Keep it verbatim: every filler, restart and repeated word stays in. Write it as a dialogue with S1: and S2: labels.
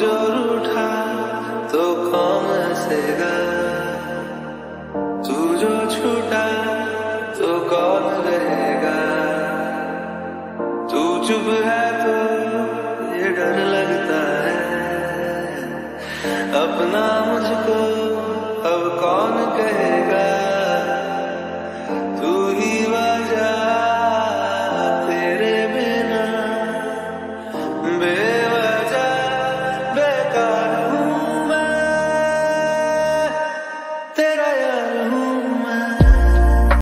S1: जो रूठा तो कौन हंसेगा, तू जो छूटा तो कौन रहेगा। तू चुप है तो ये डर लगता है, अपना मुझको अब कौन कहेगा। तू ही वजह, तेरे बिना